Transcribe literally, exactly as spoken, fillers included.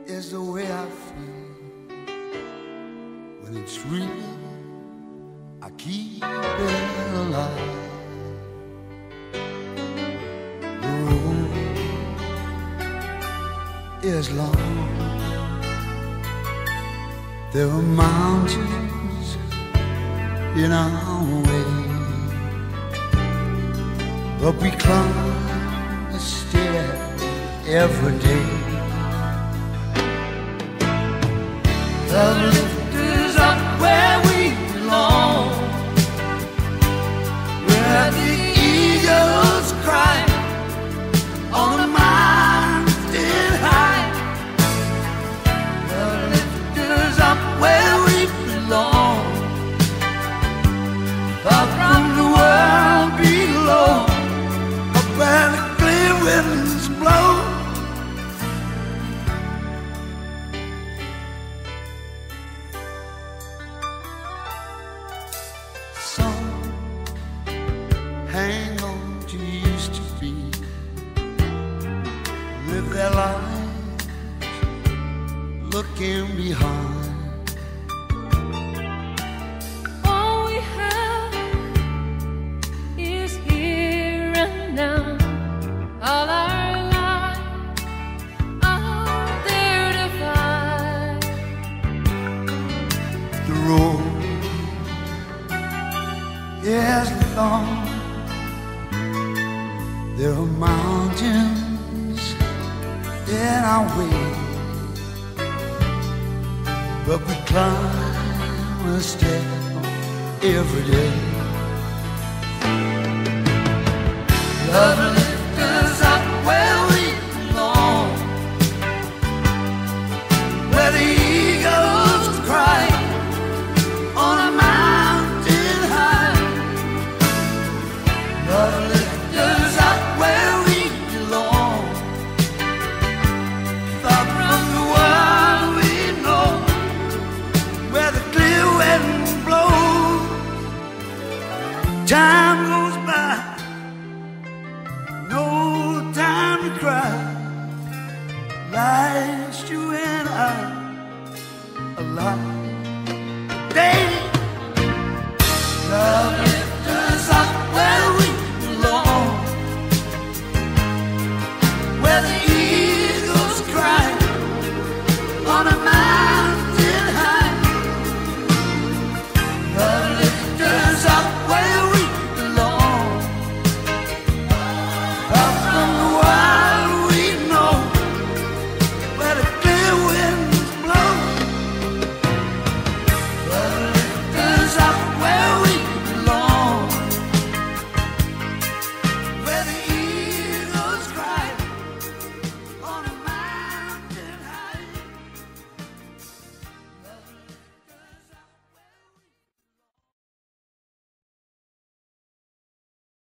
is the way I feel. When it's real, I keep it alive. The road is long. There are mountains in our way, but we climb a stair every day. Love lift us up where we belong, where the eagles cry on the mountain high. Love lift us up where we belong, far from the world below, up where the clear winds blow. Some hang on to used to be, live their lives looking behind. All we have is here and now. All our lives are there to find. The road is long. There are mountains in our way, but we climb a step every day. Love lifts us up where we belong, where the eagles cry on a mountain high. Love lifts us up where we belong, far from the world we know, where the clear wind blows. Time goes by, no time to cry. Life's you and I alive.